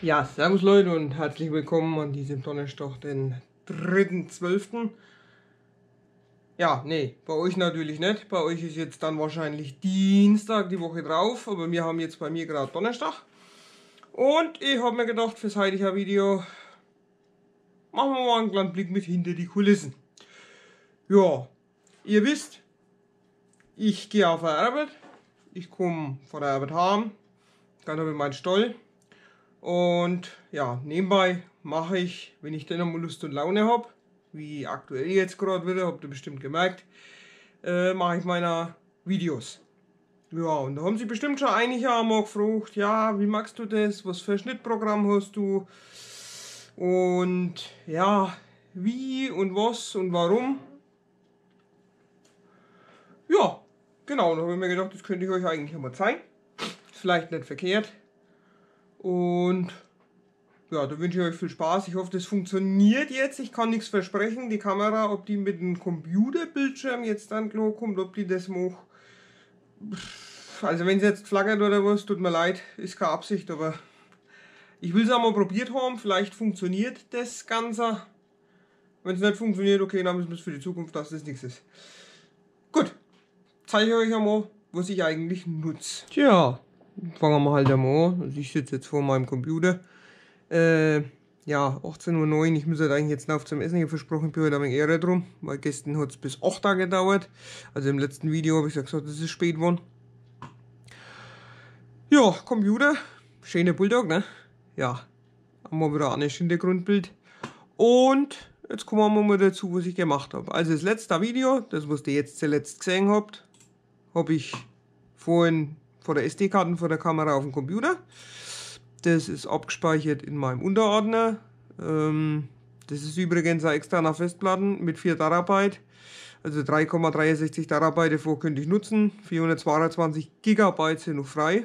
Ja, servus Leute und herzlich willkommen an diesem Donnerstag, den 3.12. Ja, nee, bei euch natürlich nicht. Bei euch ist jetzt dann wahrscheinlich Dienstag, die Woche drauf. Aber wir haben jetzt bei mir gerade Donnerstag. Und ich habe mir gedacht, fürs heutige Video machen wir mal einen kleinen Blick mit hinter die Kulissen. Ja, ihr wisst, ich gehe auf die Arbeit. Ich komme von der Arbeit heim. Dann habe ich meinen Stall. Und ja, nebenbei mache ich, wenn ich dann mal Lust und Laune habe, wie aktuell jetzt gerade wieder, habt ihr bestimmt gemerkt, mache ich meine Videos. Ja, und da haben sich bestimmt schon einige einmal gefragt, ja, wie machst du das, was für ein Schnittprogramm hast du und ja, wie und was und warum. Ja, genau, da habe ich mir gedacht, das könnte ich euch eigentlich einmal zeigen. Ist vielleicht nicht verkehrt. Und ja, da wünsche ich euch viel Spaß. Ich hoffe, das funktioniert jetzt. Ich kann nichts versprechen. Die Kamera, ob die mit dem Computerbildschirm jetzt dann klar kommt, ob die das macht. Also wenn es jetzt flackert oder was, tut mir leid, ist keine Absicht, aber ich will es auch mal probiert haben. Vielleicht funktioniert das Ganze. Wenn es nicht funktioniert, okay, dann müssen wir es für die Zukunft, dass das nichts ist. Gut, zeige ich euch einmal, was ich eigentlich nutze. Tja, fangen wir halt einmal an. Also ich sitze jetzt vor meinem Computer. Ja, 18:09 Uhr, ich muss halt eigentlich jetzt auf zum Essen, ich habe versprochen, ich bin heute ein wenig eher drum, weil gestern hat es bis 8 Tage gedauert. Also im letzten Video habe ich ja gesagt, das ist spät geworden. Ja, Computer, schöner Bulldog, ne? Ja, haben wir wieder ein Hintergrundbild. Und jetzt kommen wir mal dazu, was ich gemacht habe. Also das letzte Video, das was ihr jetzt zuletzt gesehen habt, habe ich vorhin vor der SD-Karte vor der Kamera auf dem Computer. Das ist abgespeichert in meinem Unterordner. Das ist übrigens eine externe Festplatten mit 4 Terabyte. Also 3,63 Terabyte davor könnte ich nutzen. 422 Gigabyte sind noch frei.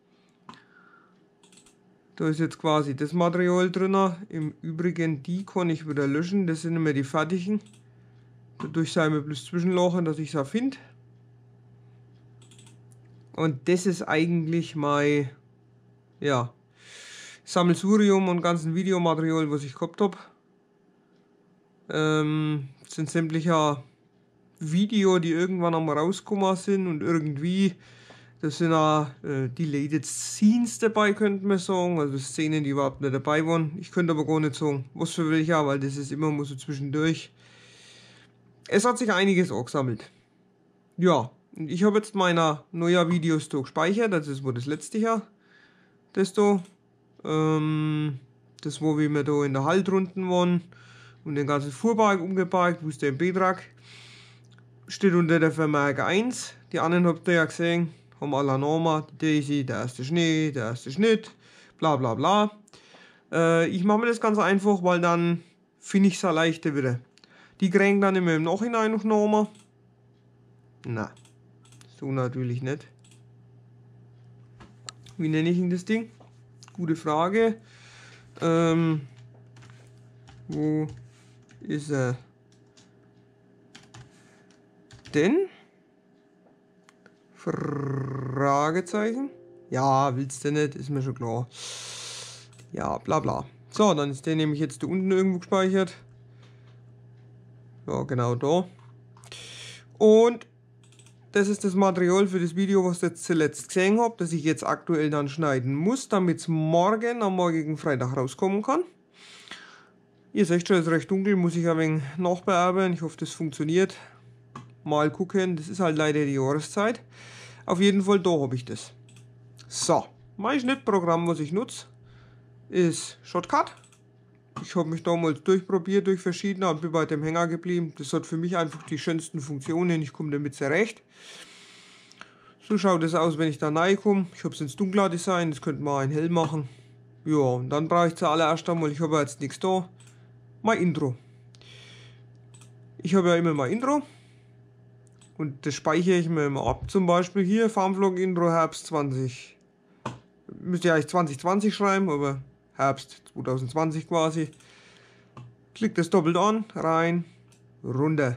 Da ist jetzt quasi das Material drin. Im Übrigen, die kann ich wieder löschen. Das sind immer die fertigen. Dadurch sei mir bloß zwischenlachen, dass ich es auch finde. Und das ist eigentlich mein, ja, Sammelsurium und ganzen Videomaterial, was ich gehabt habe. Sind sämtliche Video, die irgendwann einmal rausgekommen sind und irgendwie, das sind auch Deleted Scenes dabei, könnte man sagen, also Szenen, die überhaupt nicht dabei waren. Ich könnte aber gar nicht sagen, was für welche, weil das ist immer mal so zwischendurch. Es hat sich einiges angesammelt. Ja, und ich habe jetzt meine neuen Videos da gespeichert, das war das letzte Jahr. Das da. Das wo wir da in der Haltrunden waren und den ganzen Fuhrpark umgeparkt, wo ist der im Betrag. Steht unter der Vermerk 1. Die anderen habt ihr ja gesehen, haben alle Namen, die Daisy, der erste Schnee, der erste Schnitt, bla bla bla. Ich mache mir das ganz einfach, weil dann finde ich es auch leichter wieder. Die kriegen dann immer im Nachhinein noch Namen. Na, so natürlich nicht. Wie nenne ich denn das Ding? Gute Frage. Wo ist er denn? Fragezeichen? Ja, willst du nicht, ist mir schon klar. Ja, bla bla. So, dann ist der nämlich jetzt da unten irgendwo gespeichert. Ja, genau da. Und das ist das Material für das Video, was ihr jetzt zuletzt gesehen habt, das ich jetzt aktuell dann schneiden muss, damit es morgen, am morgigen Freitag rauskommen kann. Ihr seht schon, es ist recht dunkel, muss ich ein wenig nachbearbeiten. Ich hoffe, das funktioniert. Mal gucken, das ist halt leider die Jahreszeit. Auf jeden Fall, da habe ich das. So, mein Schnittprogramm, was ich nutze, ist Shotcut. Ich habe mich damals durchprobiert durch verschiedene und bin bei dem Hänger geblieben. Das hat für mich einfach die schönsten Funktionen. Ich komme damit zurecht. So schaut es aus, wenn ich da reinkomme. Ich habe es ins Dunkler Design. Das könnte man ein hell machen. Ja, und dann brauche ich zuallererst einmal, ich habe jetzt nichts da, mein Intro. Ich habe ja immer mein Intro. Und das speichere ich mir immer ab. Zum Beispiel hier Farmvlog Intro Herbst 20. Müsst ihr eigentlich 2020 schreiben, aber Herbst 2020 quasi. Klickt das doppelt an, rein, runter.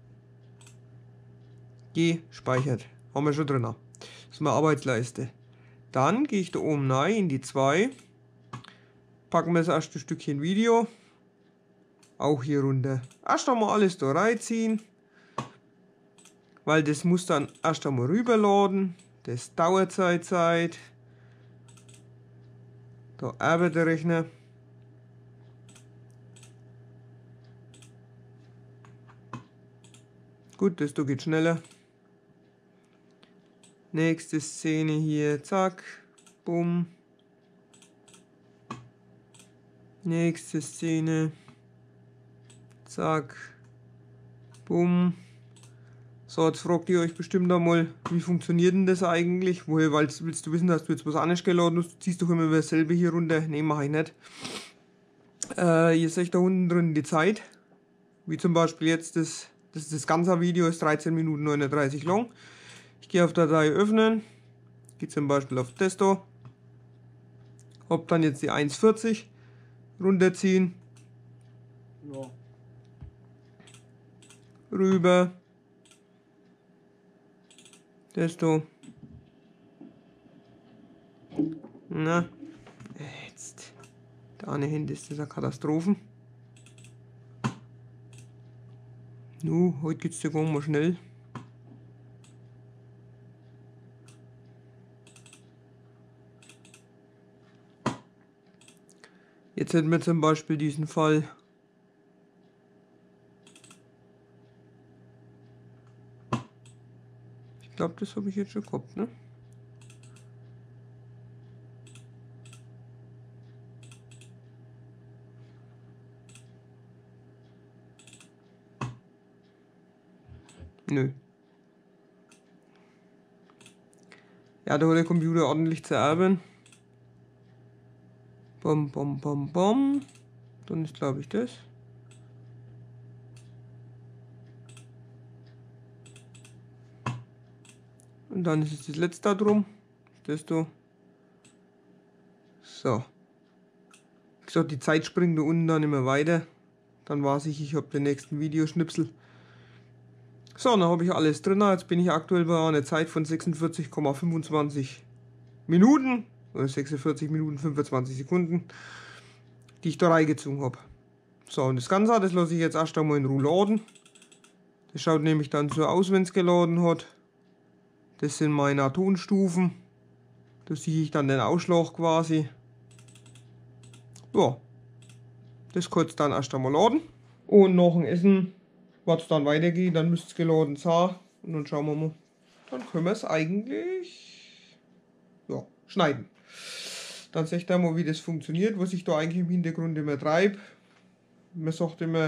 Gespeichert. Haben wir schon drin. Das ist meine Arbeitsleiste. Dann gehe ich da oben rein in die 2. packen wir das erste Stückchen Video auch hier runter. Erst einmal alles da reinziehen, weil das muss dann erst einmal rüberladen. Das dauert seine Zeit. Da arbeitet der Rechner. Gut, das geht schneller. Nächste Szene hier, zack, bumm. Nächste Szene, zack, bumm. So, jetzt fragt ihr euch bestimmt einmal, wie funktioniert denn das eigentlich? Woher willst du wissen, dass du jetzt was anderes geladen hast? Du ziehst doch immer dasselbe hier runter. Ne, mache ich nicht. Ihr seht da unten drin die Zeit. Wie zum Beispiel jetzt das ganze Video ist 13 Minuten 39 lang. Ich gehe auf Datei öffnen. Gehe zum Beispiel auf das da. Hab dann jetzt die 1,40 runterziehen. Ja. Rüber. Das da. Na, jetzt. Da eine Hände ist das eine Katastrophe. Nu, heute geht's ja gar mal schnell. Jetzt hätten wir zum Beispiel diesen Fall. Ich glaube, das habe ich jetzt schon gehabt, ne? Nö. Ja, da hat der Computer ordentlich zu arbeiten. Bom, bom, bom, bom. Dann ist, glaube ich, das. Und dann ist es das letzte da drum. Das da. So. Wie gesagt, die Zeit springt da unten dann immer weiter. Dann weiß ich habe den nächsten Videoschnipsel. So, dann habe ich alles drin. Jetzt bin ich aktuell bei einer Zeit von 46,25 Minuten. Oder 46 Minuten 25 Sekunden, die ich da reingezogen habe. So, und das Ganze, das lasse ich jetzt erst einmal in Ruhe laden. Das schaut nämlich dann so aus, wenn es geladen hat. Das sind meine Tonstufen. Da sehe ich dann den Ausschlag quasi. Ja, das kurz dann erst einmal laden. Und nach dem Essen, was es dann weitergeht, dann müsste es geladen sein. Und dann schauen wir mal. Dann können wir es eigentlich schneiden. Dann seht ihr mal, wie das funktioniert, was ich da eigentlich im Hintergrund immer treibe. Man sagt immer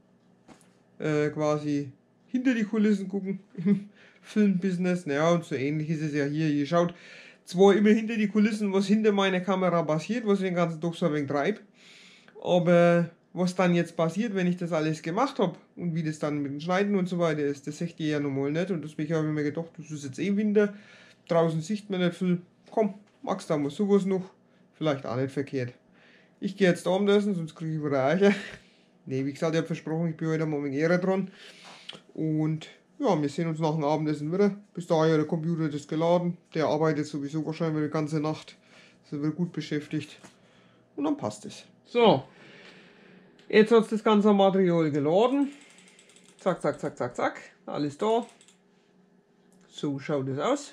quasi hinter die Kulissen gucken im Filmbusiness. Naja, und so ähnlich ist es ja hier. Ihr schaut zwar immer hinter die Kulissen, was hinter meiner Kamera passiert, was ich den ganzen Tag so ein wenig treibe. Aber was dann jetzt passiert, wenn ich das alles gemacht habe und wie das dann mit dem Schneiden und so weiter ist, das seht ihr ja normal nicht. Und deswegen habe ich mir gedacht, das ist jetzt eh Winter, draußen sieht man nicht viel. Komm, magst du mal sowas noch? Vielleicht auch nicht verkehrt. Ich gehe jetzt Abendessen, sonst kriege ich wieder Eicher. Ne, wie gesagt, ich habe versprochen, ich bin heute mal mit Ehre dran. Und ja, wir sehen uns nach dem Abendessen wieder. Bis dahin hat der Computer das geladen. Der arbeitet sowieso wahrscheinlich die ganze Nacht. Ist er wieder gut beschäftigt. Und dann passt es. So. Jetzt hat es das ganze Material geladen. Zack, zack, zack, zack, zack. Alles da. So schaut es aus.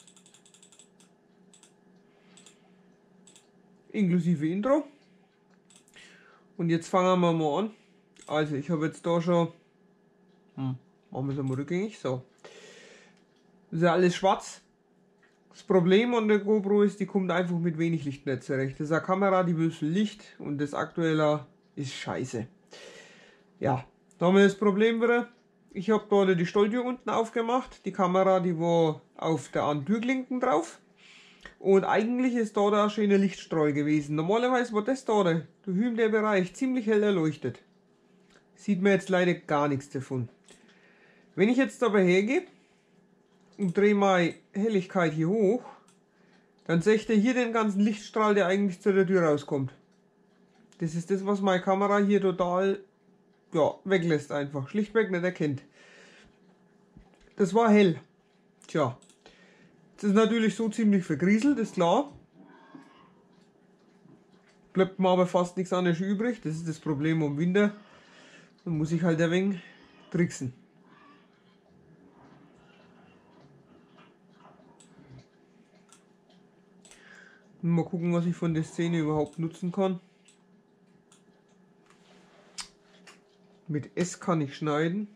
Inklusive Intro. Und jetzt fangen wir mal an. Also ich habe jetzt da schon, machen wir es mal rückgängig, so. Das ist ja alles schwarz. Das Problem an der GoPro ist, die kommt einfach mit wenig Licht nicht zurecht. Das ist eine Kamera, die will viel Licht und das aktuelle ist scheiße. Ja, da haben wir das Problem wieder. Ich habe da die Stolltür unten aufgemacht. Die Kamera, die war auf der einen Türklinken drauf. Und eigentlich ist da ein schöner Lichtstrahl gewesen. Normalerweise war das da, der Bereich, ziemlich hell erleuchtet. Sieht man jetzt leider gar nichts davon. Wenn ich jetzt aber hergehe und drehe meine Helligkeit hier hoch, dann seht ihr hier den ganzen Lichtstrahl, der eigentlich zu der Tür rauskommt. Das ist das, was meine Kamera hier total weglässt einfach. Schlichtweg nicht erkennt. Das war hell. Tja. Das ist natürlich so ziemlich vergrieselt, ist klar. bleibt mir aber fast nichts anderes übrig. Das ist das Problem im Winter. Dann muss ich halt ein wenig tricksen. Mal gucken, was ich von der Szene überhaupt nutzen kann. Mit S kann ich schneiden.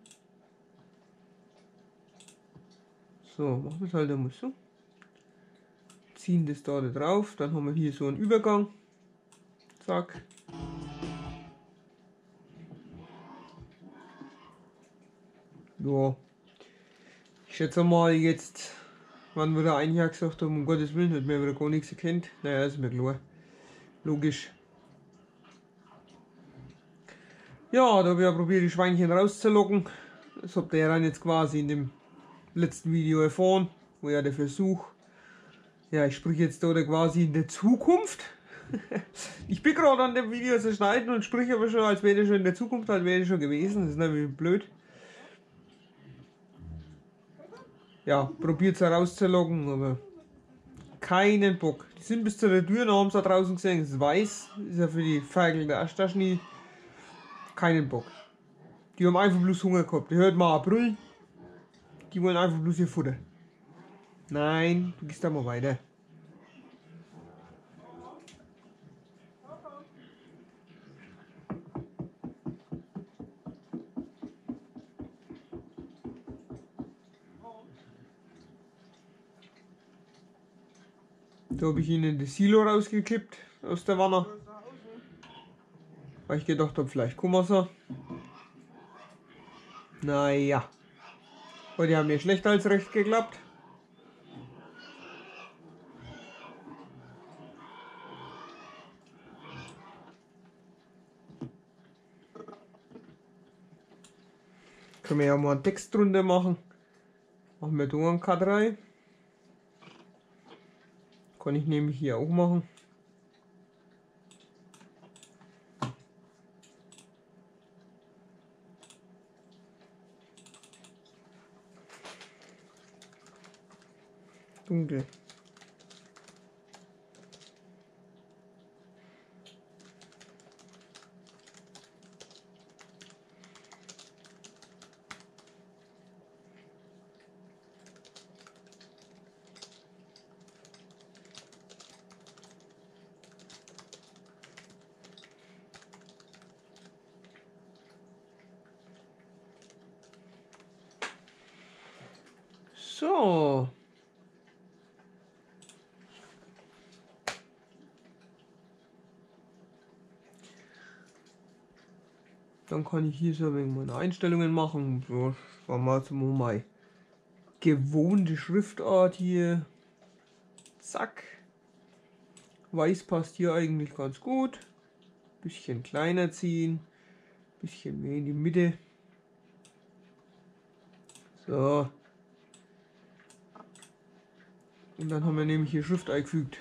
So, machen wir es halt einmal so. Ziehen das da drauf, dann haben wir hier so einen Übergang. Zack. Ja. Ich schätze mal jetzt, wenn wir da ein Jahr gesagt haben, um Gottes Willen, hat mir wieder gar nichts erkennt. Naja, ist mir klar. Logisch. Ja, da habe ich ja probiert, die Schweinchen rauszulocken. Das habt ihr ja dann jetzt quasi in dem letzten Video erfahren, wo ja der Versuch, ja, ich spreche jetzt da quasi in der Zukunft. Ich bin gerade an dem Video zu schneiden und spreche aber schon, als wäre der schon in der Zukunft, als wäre der schon gewesen. Das ist nämlich blöd. Ja, probiert es herauszuloggen, aber keinen Bock. Die sind bis zu der Tür, noch haben sie da draußen gesehen, es ist weiß, ist ja für die Ferkel der Erstaschnie. Keinen Bock. Die haben einfach bloß Hunger gehabt. Die hört mal brüllen. Die wollen einfach bloß ihr Futter. Nein, du gehst da mal weiter. Da habe ich ihnen das Silo rausgeklippt aus der Wanne. Weil ich gedacht habe, vielleicht kommen sie. Naja. Aber die haben mir schlechter als recht geklappt. Können wir ja mal einen Text drunter machen. Machen wir da einen K3. Kann ich nämlich hier auch machen. Dunkel. So. Dann kann ich hier so ein wenig meine Einstellungen machen. So, war mal zum meine gewohnte Schriftart hier. Zack. Weiß passt hier eigentlich ganz gut. Bisschen kleiner ziehen. Bisschen mehr in die Mitte. So. Und dann haben wir nämlich hier Schrift eingefügt.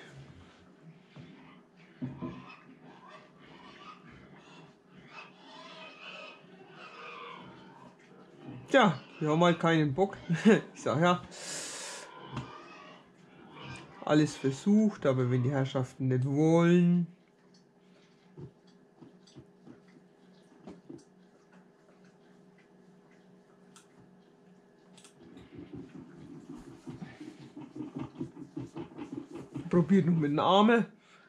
Tja, wir haben halt keinen Bock. Ich sag ja, alles versucht, aber wenn die Herrschaften nicht wollen. Probiert noch mit den Armen.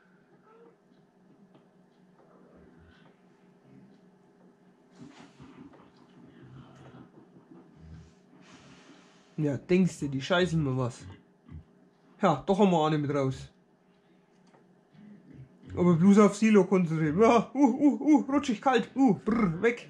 Ja, denkst du, die scheißen mir was? Ja, doch haben wir eine mit raus. Aber bloß auf Silo konzentrieren. Ja, rutschig kalt. Brr, weg.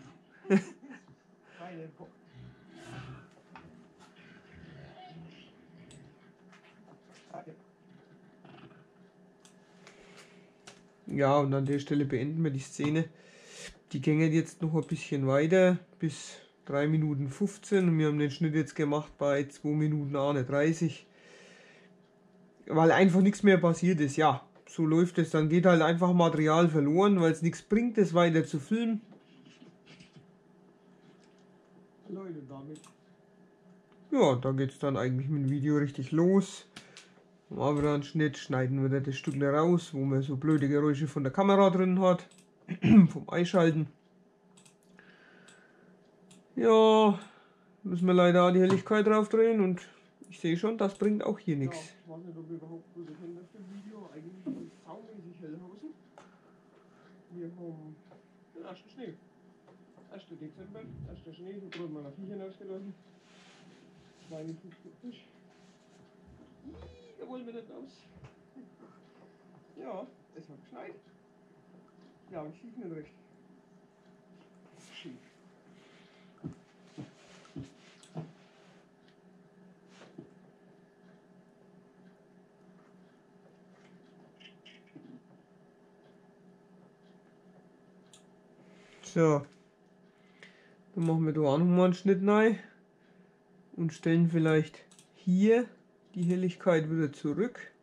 Ja, und an der Stelle beenden wir die Szene. Die gängen jetzt noch ein bisschen weiter bis 3 Minuten 15 und wir haben den Schnitt jetzt gemacht bei 2 Minuten 31. Weil einfach nichts mehr passiert ist. Ja, so läuft es. Dann geht halt einfach Material verloren, weil es nichts bringt, es weiter zu filmen. Leute, damit. Ja, da geht es dann eigentlich mit dem Video richtig los. Machen wir einen Schnitt, schneiden wir das Stück raus, wo man so blöde Geräusche von der Kamera drin hat, vom Einschalten. Ja, müssen wir leider auch die Helligkeit drauf drehen und ich sehe schon, das bringt auch hier nichts. Ja, ich weiß nicht, ob ihr überhaupt gut erkennt auf dem Video. Eigentlich ist es saumäßig hell draußen. Wir haben den ersten Schnee. 1. Dezember, 1. Schnee, so gerade meiner Viecher ausgelassen. Kleine Fisch. Da wollen wir nicht raus. Ja, es hat geschneit. Ja, und schief nicht recht. Schief. So, dann machen wir da auch nochmal einen Schnitt rein und stellen vielleicht hier die Helligkeit wieder zurück.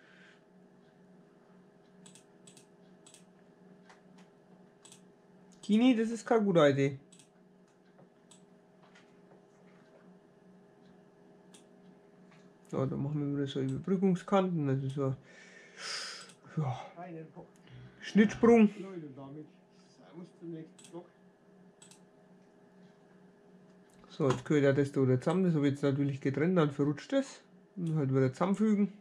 Kini, das ist keine gute Idee. So, dann machen wir wieder so Überbrückungskanten, also so ja, Schnittsprung. Leute, damit servus zum nächsten Vlog. So, jetzt gehört ja das da wieder zusammen, das habe ich jetzt natürlich getrennt, dann verrutscht das. Und halt wieder zusammenfügen.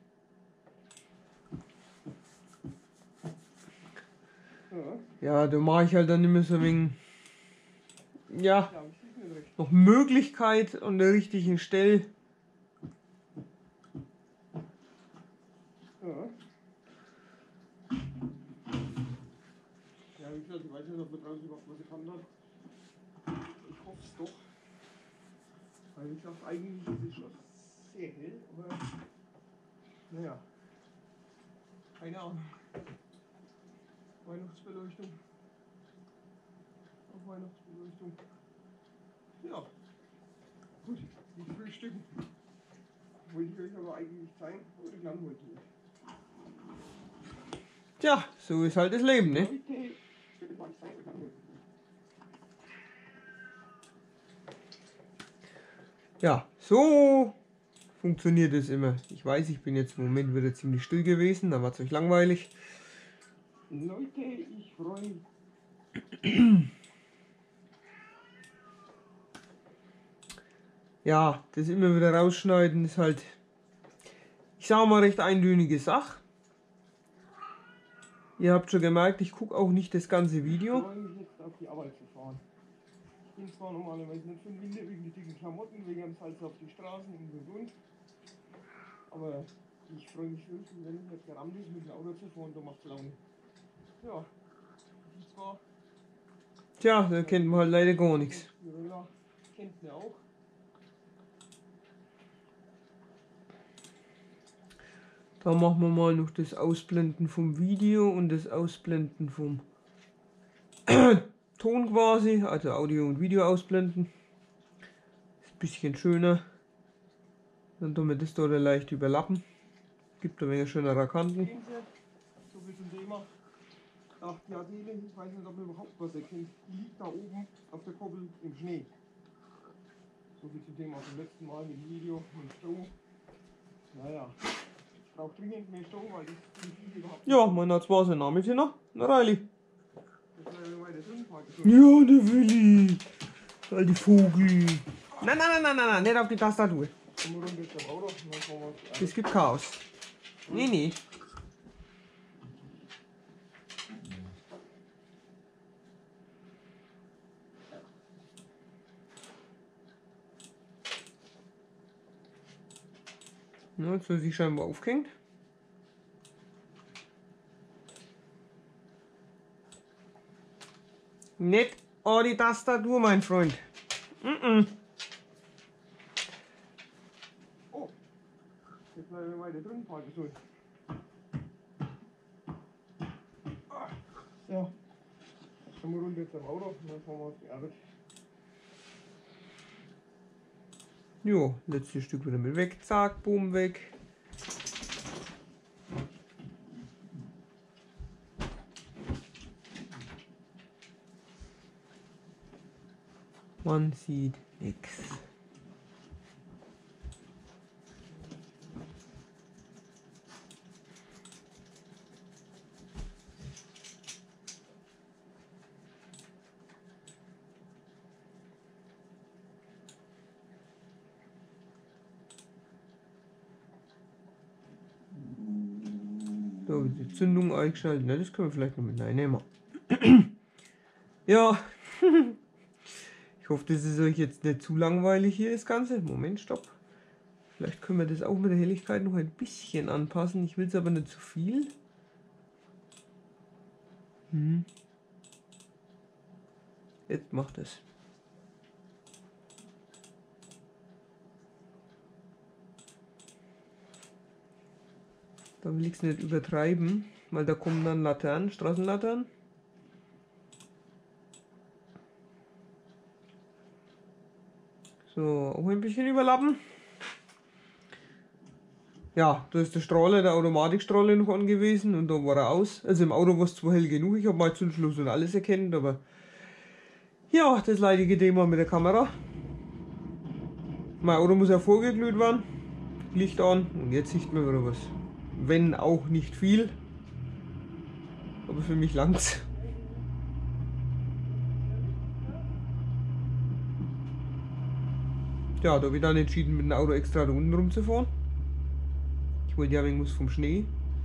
Ja, da mache ich halt dann immer so ein wenig, ja, noch Möglichkeit an der richtigen Stelle. Ja, wie gesagt, ich weiß nicht, ob man draußen überhaupt was erkannt hat. Ich hoffe es doch. Weil wie gesagt, eigentlich ist es schon sehr hell, aber naja. Keine Ahnung. Weihnachtsbeleuchtung. Auf Weihnachtsbeleuchtung. Ja. Gut, die Frühstücken. Wollte ich euch aber eigentlich zeigen, aber ich lang wollte nicht. Tja, so ist halt das Leben, ne? Leute, Ja, so funktioniert es immer. Ich weiß, ich bin jetzt im Moment wieder ziemlich still gewesen, da war es euch langweilig. Leute, ich freue mich. Ja, das immer wieder rausschneiden ist halt, ich sage mal, recht eindeutige Sache. Ihr habt schon gemerkt, ich gucke auch nicht das ganze Ich Video. freue mich jetzt auf die Arbeit zu fahren. Ich bin zwar normalerweise nicht von Winde wegen die dicken Klamotten, wegen dem Salz auf die Straßen und. Aber ich freue mich wirklich, wenn ich jetzt gerammt ist, mit dem Auto zu fahren, da macht es Laune. Ja, ich zwar. Tja, da kennt man halt leider gar nichts. Mirella kennt mir auch. Da machen wir mal noch das Ausblenden vom Video und das Ausblenden vom Ton quasi, also Audio und Video ausblenden. Ist ein bisschen schöner. Dann tun wir das da leicht überlappen. Gibt ein wenig schönere Kanten. Sehen Sie, so viel zum Thema. Ach, die Adele, ich weiß nicht, ob ihr überhaupt was erkennt. Die liegt da oben auf der Koppel im Schnee. So viel zum Thema vom letzten Mal mit dem Video und Strom. Naja, ich brauche dringend mehr Strom, weil das die Fliege überhaupt nicht. Ja, meiner zwar sein Name ist hier noch. Na Reilly. Das war ja weiter drin, Ja, der Willi. Alte Vogel. Nein, nicht auf die Tastatur. Das gibt Chaos. Nee. Ja, jetzt soll sie scheinbar aufgehängt. Nicht an die Tastatur, mein Freund. Oh, jetzt bleiben wir weiter drin, Park so. Ja, dann wir runter jetzt am Auto und dann fahren wir auf die Arbeit. Jo, letztes Stück wieder mit weg. Zack, boom, weg. Man sieht nichts. Da wird die Zündung eingeschaltet. Ne, das können wir vielleicht noch mit reinnehmen. Ja. Ich hoffe, dass es euch jetzt nicht zu langweilig hier, das Ganze. Moment, stopp. Vielleicht können wir das auch mit der Helligkeit noch ein bisschen anpassen. Ich will es aber nicht zu viel. Jetzt macht es. Da will ich es nicht übertreiben, weil da kommen dann Laternen, Straßenlaternen. So, auch ein bisschen überlappen. Ja, da ist der Strahler, der Automatikstrahler noch angewiesen und da war er aus. Also im Auto war es zwar hell genug, ich habe mal Zündschluss und alles erkannt, aber ja, das leidige Thema mit der Kamera. Mein Auto muss ja vorgeglüht werden, Licht an und jetzt sieht man wieder was. Wenn auch nicht viel, aber für mich langt's. Ja, da habe ich dann entschieden, mit dem Auto extra da unten rumzufahren. Ich wollte ja wegen was vom Schnee.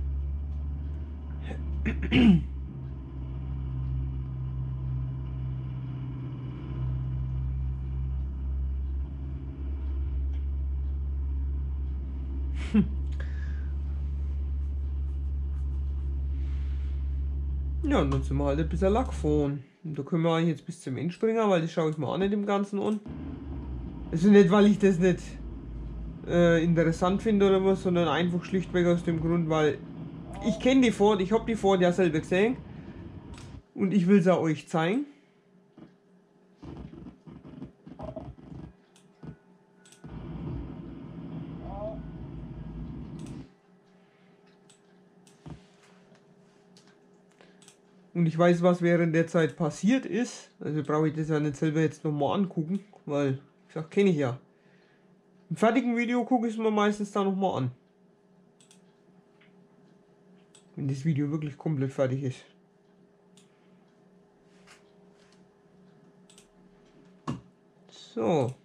Ja, und dann sind wir halt ein bisschen Lack fahren. Und da können wir eigentlich jetzt bis zum Ende springen, weil das schaue ich mir auch nicht im Ganzen an. Also nicht, weil ich das nicht interessant finde oder was, sondern einfach schlichtweg aus dem Grund, weil ich kenne die Ford, ich habe die Ford ja selber gesehen und ich will es auch euch zeigen. Und ich weiß, was während der Zeit passiert ist. Also brauche ich das ja nicht selber jetzt nochmal angucken, weil, ich sag, kenne ich ja. Im fertigen Video gucke ich es mir meistens dann nochmal an. Wenn das Video wirklich komplett fertig ist. So.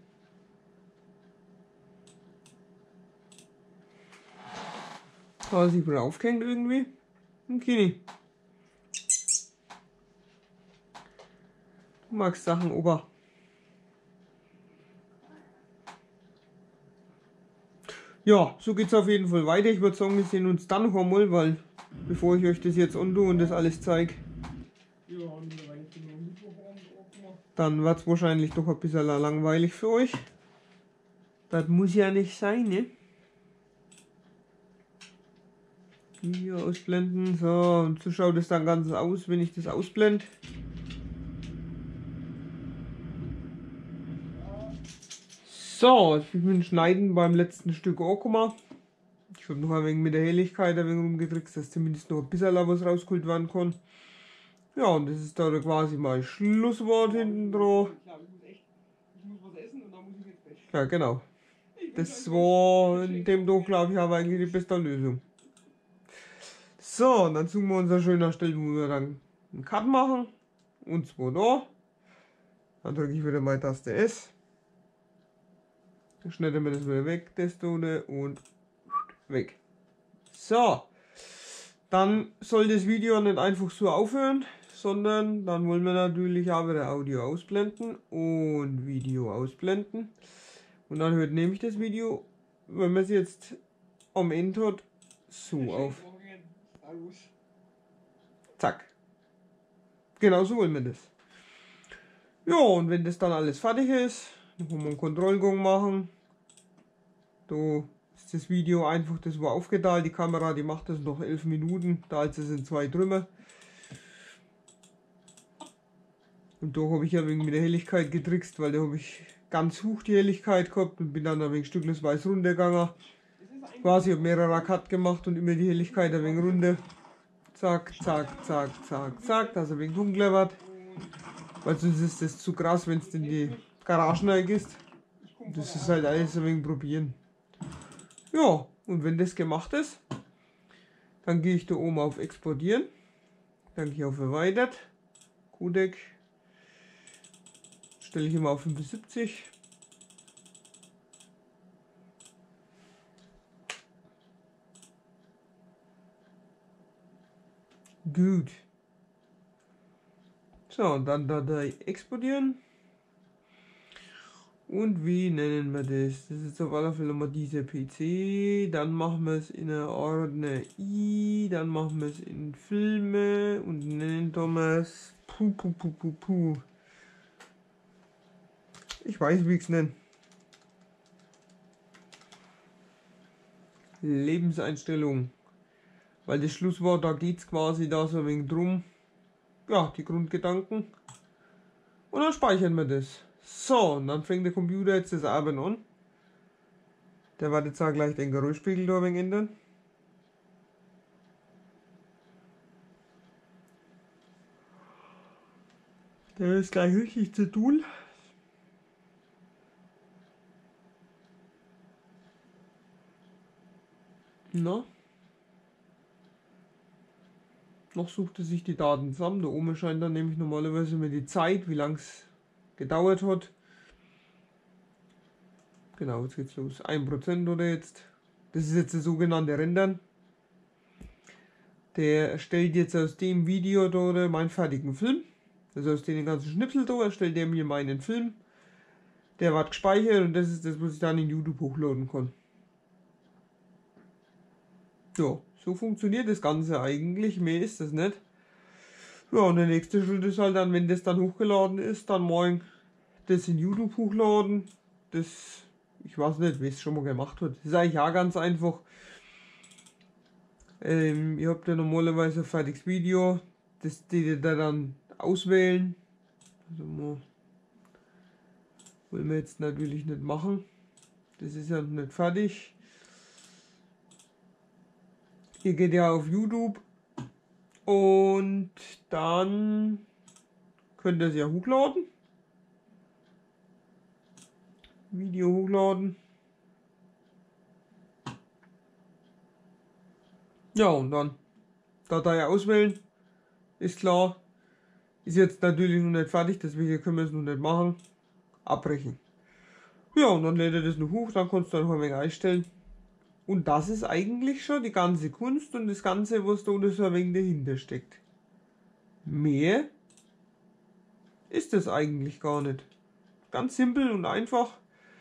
Hat er sich wohl aufgehängt irgendwie? Okay. Du magst Sachen, Opa. Ja, so geht es auf jeden Fall weiter. Ich würde sagen, wir sehen uns dann noch einmal, weil bevor ich euch das jetzt untue und das alles zeige, dann wird es wahrscheinlich doch ein bisschen langweilig für euch. Das muss ja nicht sein, ne? Hier ausblenden, so, und so schaut es dann ganz aus, wenn ich das ausblende. So, ich bin mit dem Schneiden beim letzten Stück angekommen. Ich habe noch ein wenig mit der Helligkeit ein wenig rumgedrückt, dass zumindest noch ein bisschen was rausgeholt werden kann. Ja, und das ist da quasi mein Schlusswort hinten dran. Ich muss was essen und dann muss ich jetzt weg. Ja, genau. Das war in dem Doch, glaube ich, aber eigentlich die beste Lösung. So, und dann suchen wir uns eine schöne Stelle, wo wir dann einen Cut machen. Und zwar da. Dann drücke ich wieder meine Taste S. Dann schneiden wir das wieder weg, das Tone und weg. So. Dann soll das Video nicht einfach so aufhören, sondern dann wollen wir natürlich auch wieder Audio ausblenden und Video ausblenden. Und dann hört nämlich das Video, wenn man es jetzt am Ende hat, so auf. Zack. Genau so wollen wir das. Ja, und wenn das dann alles fertig ist, dann können wir einen Kontrollgang machen. Da ist das Video einfach, das war aufgeteilt. Die Kamera, die macht das noch 11 Minuten. Da ist es in 2 Trümmer. Und da habe ich ja wegen mit der Helligkeit getrickst, weil da habe ich ganz hoch die Helligkeit gehabt und bin dann ein wenig stückweise runtergegangen. Quasi habe mehrere Cut gemacht und immer die Helligkeit ein wenig runter. Zack, zack, zack, zack, zack, dass er ein wenig dunkler wird. Weil sonst ist das zu krass, wenn es in die Garage reingehst. Das ist halt alles ein wenig probieren. Ja, und wenn das gemacht ist, dann gehe ich da oben auf Exportieren. Dann gehe ich auf Erweitert. Codec. Stelle ich immer auf 75. Gut. So, und dann Datei exportieren. Und wie nennen wir das? Das ist auf alle Fälle mal dieser PC. Dann machen wir es in der Ordner I. Dann machen wir es in Filme und nennen Thomas. Ich weiß, wie ich es nenne. Lebenseinstellung. Weil das Schlusswort, da geht es quasi da so ein wenig drum. Ja, die Grundgedanken. Und dann speichern wir das. So, und dann fängt der Computer jetzt das Arbeiten an. Der wird jetzt auch gleich den Geräuschpegel da ein wenig ändern. Der ist gleich richtig zu tun. Na? Noch sucht er sich die Daten zusammen. Da oben scheint dann nämlich normalerweise mir die Zeit, wie lang es gedauert hat. Genau, jetzt geht's los. 1% oder jetzt. Das ist jetzt der sogenannte Rendern. Der erstellt jetzt aus dem Video da meinen fertigen Film. Also aus den ganzen Schnipsel da erstellt er mir meinen Film. Der wird gespeichert und das ist das, was ich dann in YouTube hochladen kann. Ja, so funktioniert das Ganze eigentlich. Mehr ist das nicht. Ja, und der nächste Schritt ist halt dann, wenn das dann hochgeladen ist, dann morgen das in YouTube hochladen. Das, ich weiß nicht, wer es schon mal gemacht hat. Das ist eigentlich auch ganz einfach. Ihr habt ja normalerweise ein fertiges Video, das die da dann auswählen. Also wollen wir jetzt natürlich nicht machen. Das ist ja nicht fertig. Ihr geht ja auf YouTube und dann könnt ihr es ja hochladen. Video hochladen. Ja, und dann Datei auswählen. Ist klar. Ist jetzt natürlich noch nicht fertig, deswegen können wir es noch nicht machen. Abbrechen. Ja, und dann lädt er das noch hoch, dann kannst du noch ein wenig einstellen. Und das ist eigentlich schon die ganze Kunst und das Ganze, was da so ein wenig dahinter steckt. Mehr ist das eigentlich gar nicht. Ganz simpel und einfach.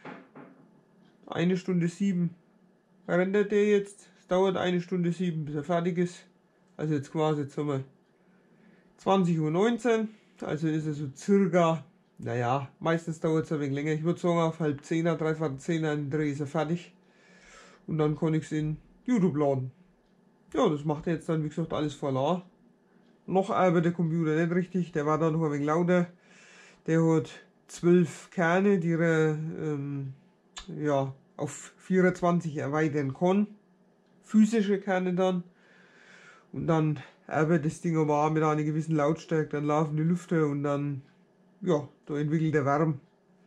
1 Stunde 7 rendert der jetzt. Es dauert 1 Stunde 7, bis er fertig ist. Also jetzt quasi jetzt haben wir 20:19 Uhr. Also ist er so circa, naja, meistens dauert es ein wenig länger. Ich würde sagen auf 9:30, 9:45 in Dreh ist er fertig. Und dann kann ich es in YouTube laden. Ja, das macht er jetzt dann, wie gesagt, alles voll. Noch arbeitet der Computer nicht richtig, der war dann noch ein wenig lauter. Der hat 12 Kerne, die er ja, auf 24 erweitern kann. Physische Kerne dann. Und dann arbeitet das Ding aber auch mit einer gewissen Lautstärke, dann laufen die Lüfter und dann, ja, da entwickelt er Wärme.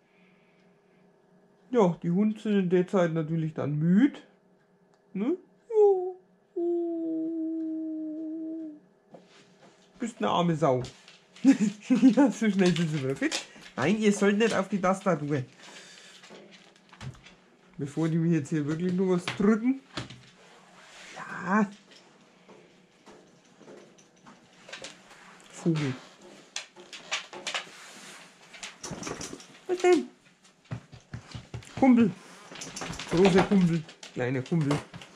Ja, die Hunde sind in der Zeit natürlich dann müde. Ne? Bist eine arme Sau. Ja, so schnell sind sie wieder fit. Nein, ihr sollt nicht auf die Tastatur. Bevor die mir jetzt hier wirklich nur was drücken. Ja. Vogel. Was denn? Kumpel. Großer Kumpel. Kleiner Kumpel.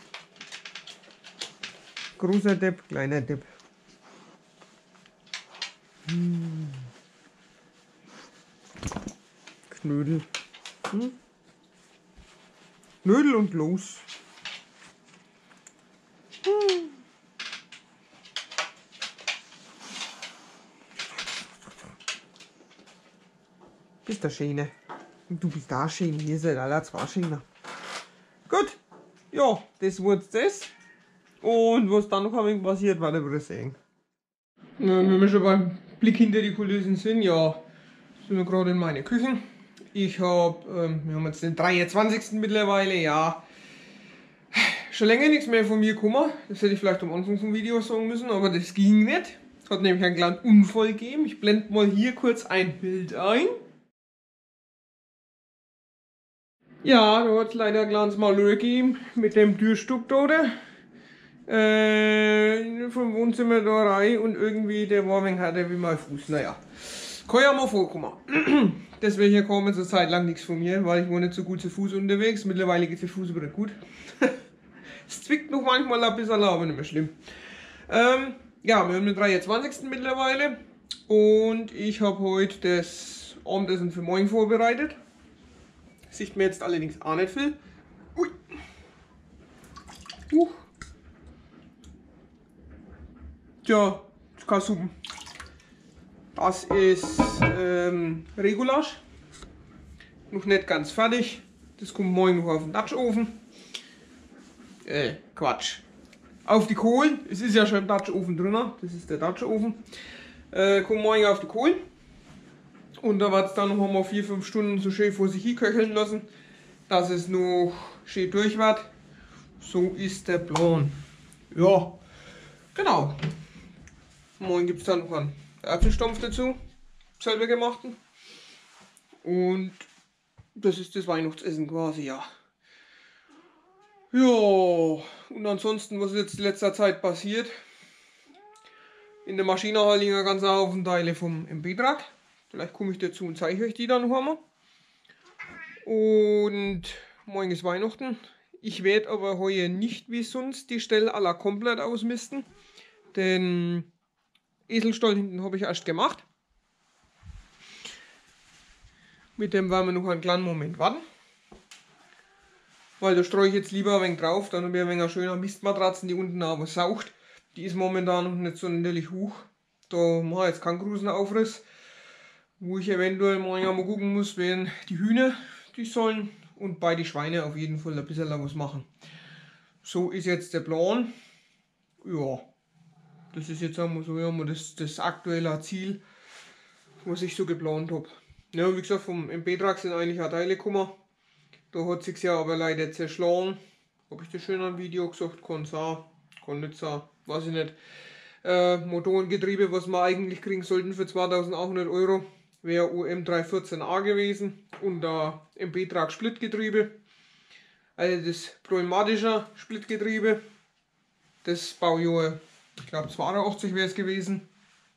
Großer Depp, kleiner Depp. Knödel. Knödel und los. Bist der Schöne. Und du bist da schön. Ihr seid alle zwei Schöner. Gut. Ja, das war's das. Und was dann noch ein wenig passiert, werden wir sehen. Ja, wenn wir schon beim Blick hinter die Kulissen sind, ja, sind wir gerade in meiner Küche. Ich habe, wir haben jetzt den 23. mittlerweile, ja, schon länger nichts mehr von mir gekommen. Das hätte ich vielleicht am Anfang vom Video sagen müssen, aber das ging nicht. Hat nämlich einen kleinen Unfall gegeben. Ich blende mal hier kurz ein Bild ein. Ja, da hat es leider ein kleines Malheur gegeben mit dem Türstück da. Vom Wohnzimmer da rein und irgendwie der war ein wenig härter wie mein Fuß. Naja, kann ja mal vorkommen. Deswegen hier kommen so Zeit lang nichts von mir, weil ich wohne nicht so gut zu Fuß unterwegs. Mittlerweile geht der Fuß wieder gut. Es zwickt noch manchmal ein bisschen, aber nicht mehr schlimm. Ja, wir haben den 23. mittlerweile und ich habe heute das Abendessen für morgen vorbereitet. Sieht mir jetzt allerdings auch nicht viel. Ui. Tja, das ist keine Suppe. Das ist Regulasch. Noch nicht ganz fertig. Das kommt morgen noch auf den Dutch-Ofen. Quatsch. Auf die Kohlen. Es ist ja schon im Dutch-Ofen drin. Das ist der Dutch-Ofen. Kommt morgen auf die Kohlen. Und da wird es dann noch mal 4-5 Stunden so schön vor sich hin köcheln lassen, dass es noch schön durch wird. So ist der Plan. Ja, genau. Morgen gibt es dann noch einen Apfelstampf dazu, selber gemachten. Und das ist das Weihnachtsessen quasi, ja. Ja, und ansonsten, was ist jetzt in letzter Zeit passiert? In der Maschine liegen ganz Haufen Teile vom MP-Truck. Vielleicht komme ich dazu und zeige euch die dann noch einmal. Und morgen ist Weihnachten. Ich werde aber heute nicht wie sonst die Stelle aller komplett ausmisten. Den Eselstall hinten habe ich erst gemacht. Mit dem werden wir noch einen kleinen Moment warten. Weil da streue ich jetzt lieber ein wenig drauf, dann habe ich ein wenig schöner Mistmatratzen, die unten aber saugt. Die ist momentan noch nicht so sonderlich hoch. Da mache ich jetzt keinen großen Aufriss. Wo ich eventuell morgen mal gucken muss, werden die Hühner, die sollen, und bei die Schweine auf jeden Fall ein bisschen was machen. So ist jetzt der Plan. Ja, das ist jetzt einmal so ja, das aktuelle Ziel, was ich so geplant habe. Ja, wie gesagt, vom MP-Truck sind eigentlich auch Teile gekommen. Da hat sich ja aber leider zerschlagen. Habe ich das schön am Video gesagt? Kann sein, kann nicht sein, weiß ich nicht. Motor und Getriebe, was wir eigentlich kriegen sollten für 2.800 Euro, wäre OM314A gewesen und der MP-Truck Splitgetriebe. Also das problematische Splitgetriebe. Das Baujahr, ich glaube 82 wäre es gewesen.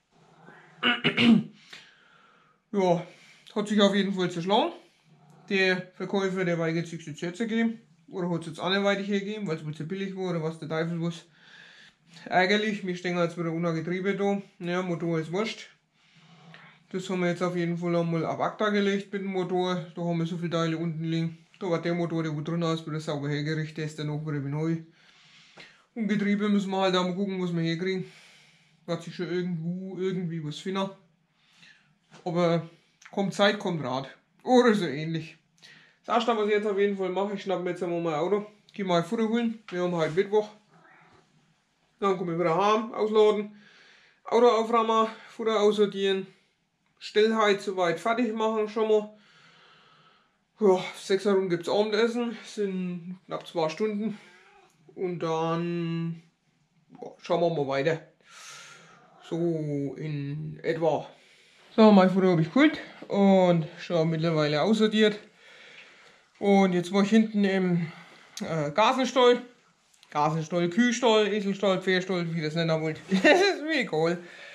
Ja, hat sich auf jeden Fall zerschlagen. Der Verkäufer, der war jetzt jetzt gegeben. Oder hat es jetzt auch nicht weiter hergegeben, weil es wohl zu billig war oder was der Teufel was. Ärgerlich, wir stehen jetzt wieder ohne Getriebe da. Ja, Motor ist wurscht. Das haben wir jetzt auf jeden Fall einmal auf Akta gelegt mit dem Motor. Da haben wir so viele Teile unten liegen. Da war der Motor, der wo drin ist, wieder sauber hergerichtet. Der ist dann auch wieder neu. Und Getriebe müssen wir halt auch mal gucken, was wir herkriegen. Wird sich schon irgendwie was finden. Aber kommt Zeit, kommt Rat. Oder so ähnlich. Das erste, was ich jetzt auf jeden Fall mache, ich schnappe mir jetzt einmal mein Auto. Gehe mal Futter holen. Wir haben halt Mittwoch. Dann komme ich wieder heim, ausladen. Auto aufräumen, Futter aussortieren. Stellheit soweit fertig machen schon mal. Ja, 6 Uhr gibt es Abendessen. Sind knapp 2 Stunden. Und dann ja, schauen wir mal weiter. So in etwa. So, mein Futter habe ich geholt und schon mittlerweile aussortiert. Und jetzt war ich hinten im Gasenstall. Gasenstall, Kühlstall, Eselstall, Pferdestall, wie ihr das nennen wollt. Das ist mir egal.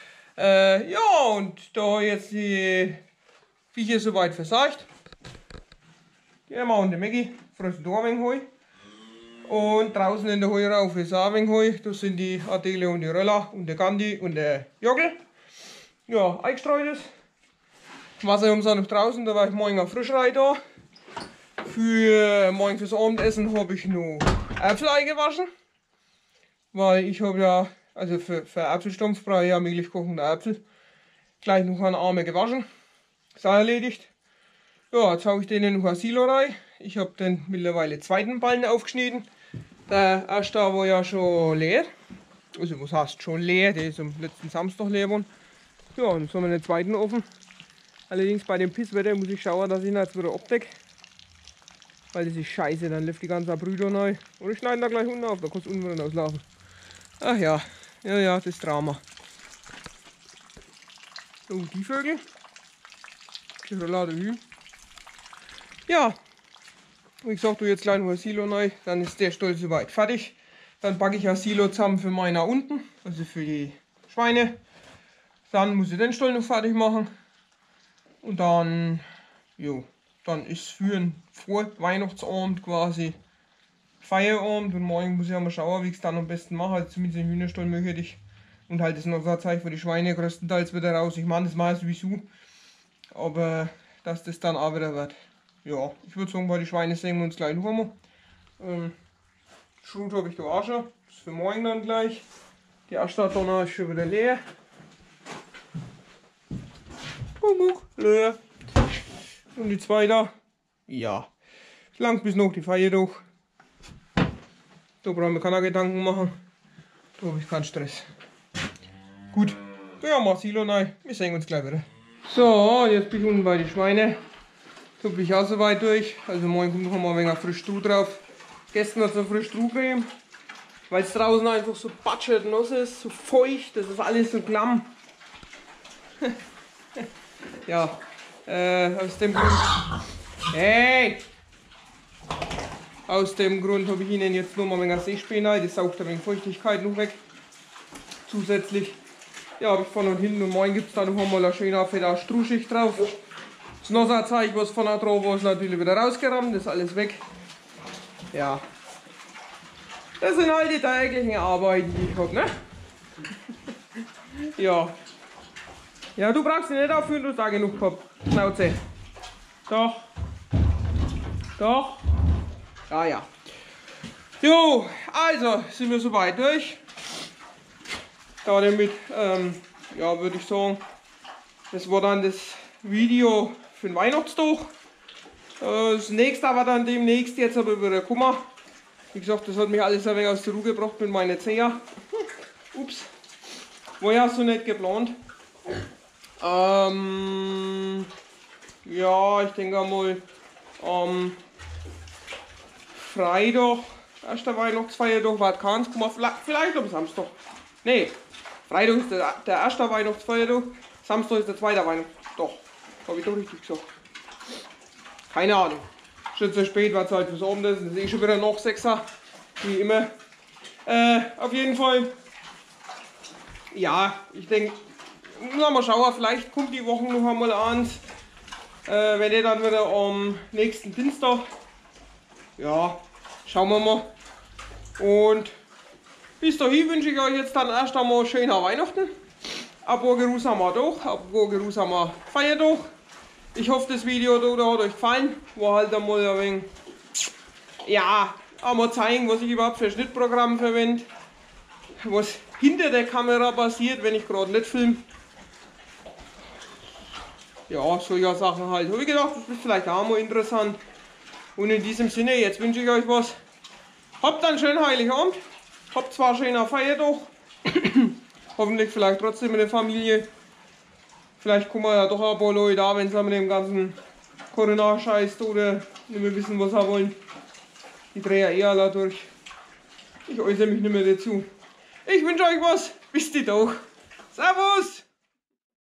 Ja, und da jetzt die Viecher soweit versagt. Die Emma und die Maggie fressen da ein wenig Heu. Und draußen in der Heurauf ist auch ein wenig Heu. Das sind die Adele und die Röller und der Gandhi und der Jogel. Ja, eingestreut ist. Wasser haben sie noch draußen, da war ich morgen auf Frischrei da. Für morgen fürs Abendessen habe ich noch Äpfel eingewaschen. Weil ich habe ja, also für Apfelstampf brauche ich ja mehlig kochende Äpfel. Gleich noch einen Arme gewaschen. Ist auch erledigt. Ja, jetzt habe ich denen noch ein Silo rein. Ich habe den mittlerweile zweiten Ballen aufgeschnitten. Der erste war ja schon leer. Also was heißt schon leer, der ist am letzten Samstag leer geworden. Ja, und jetzt haben wir den zweiten offen. Allerdings bei dem Pisswetter muss ich schauen, dass ich ihn jetzt wieder abdecke. Weil das ist scheiße, dann läuft die ganze Brüder neu. Und ich schneide da gleich unten auf, da kannst du unten wieder rauslaufen. Ach ja, ja, das Drama. So, die Vögel. Die Rollade Hühn. Ja, wie gesagt, du jetzt gleich noch ein Silo neu, dann ist der Stall soweit fertig. Dann packe ich ein Silo zusammen für meiner unten, also für die Schweine. Dann muss ich den Stall noch fertig machen. Und dann, jo, dann ist für einen Vor-Weihnachtsabend quasi Feierabend. Und morgen muss ich auch mal schauen, wie ich es dann am besten mache. Also zumindest den Hühnerstall möchte ich. Und halt das noch so Zeit für die Schweine größtenteils wieder raus. Ich meine, das mache ich sowieso. Aber dass das dann auch wieder wird. Ja, ich würde sagen, bei den Schweine sehen wir uns gleich noch einmal. Schrot habe ich da auch schon. Das ist für morgen dann gleich. Die Erstattung ist schon wieder leer. Leer. Und die zwei da. Ja. Lang bis noch die Feier durch. Da brauchen wir keine Gedanken machen. Da habe ich keinen Stress. Gut. Ja, mal Silo rein. Wir sehen uns gleich wieder. So, jetzt bin ich unten bei den Schweinen. So bin ich auch so weit durch. Also morgen kommt noch mal ein wenig frisch Stroh drauf. Gestern hat es noch frisch Strohcreme. Weil es draußen einfach so batschert nass ist, so feucht. Das ist alles so klamm. Ja, aus dem Grund. Hey! Aus dem Grund habe ich Ihnen jetzt nur mal ein wenig Seespäne rein. Das saugt ein wenig Feuchtigkeit noch weg. Zusätzlich. Ja, habe ich vorne und hinten und morgen gibt es da noch einmal eine schöne fette Strohschicht drauf. Das Nosserzeug, was von der drauf war, ist natürlich wieder rausgerammt, das ist alles weg. Ja. Das sind halt die täglichen Arbeiten, die ich habe, ne? Ja. Ja, du brauchst dich nicht aufführen, du hast auch genug gehabt. Schnauze. Doch. Doch. Ja, ja. Jo, also sind wir soweit durch. Damit, ja, würde ich sagen, das war dann das Video für den Weihnachtstag. Das nächste aber dann demnächst jetzt aber wieder kommen. Wie gesagt, das hat mich alles ein wenig aus der Ruhe gebracht mit meinen Zeher. Ups. War ja so nicht geplant. Ja, ich denke mal Freitag, erster Weihnachtsfeiertag, war keins, vielleicht am Samstag. Nee, Freitag ist der erste Weihnachtsfeiertag, Samstag ist der zweite Weihnachtstag. Doch, habe ich doch richtig gesagt. Keine Ahnung. Schon zu spät, weil es halt fürs Abendessen ist. Das ist eh schon wieder noch 6er, wie immer. Auf jeden Fall, ja, ich denke, mal schauen, vielleicht kommt die Woche noch einmal eins. Wenn ihr dann wieder am nächsten Dienstag. Ja, schauen wir mal. Und bis dahin wünsche ich euch jetzt dann erst einmal schöne Weihnachten. Ab morgen haben wir durch, ab morgen haben wir Feiertag. Ich hoffe, das Video da hat euch gefallen. War halt einmal ein wenig, ja, einmal zeigen, was ich überhaupt für ein Schnittprogramm verwende. Was hinter der Kamera passiert, wenn ich gerade nicht filme. Ja, solche Sachen halt. Habe ich gedacht, das ist vielleicht auch mal interessant. Und in diesem Sinne, jetzt wünsche ich euch was. Habt einen schönen Heiligabend. Habt zwar einen schönen Feiertag. Hoffentlich vielleicht trotzdem mit der Familie. Vielleicht kommen ja doch ein paar Leute da, wenn sie mit dem ganzen Corona-Scheiß oder nicht mehr wissen, was sie wollen. Die drehen ja eh alle durch. Ich äußere mich nicht mehr dazu. Ich wünsche euch was. Bis die Tag. Servus!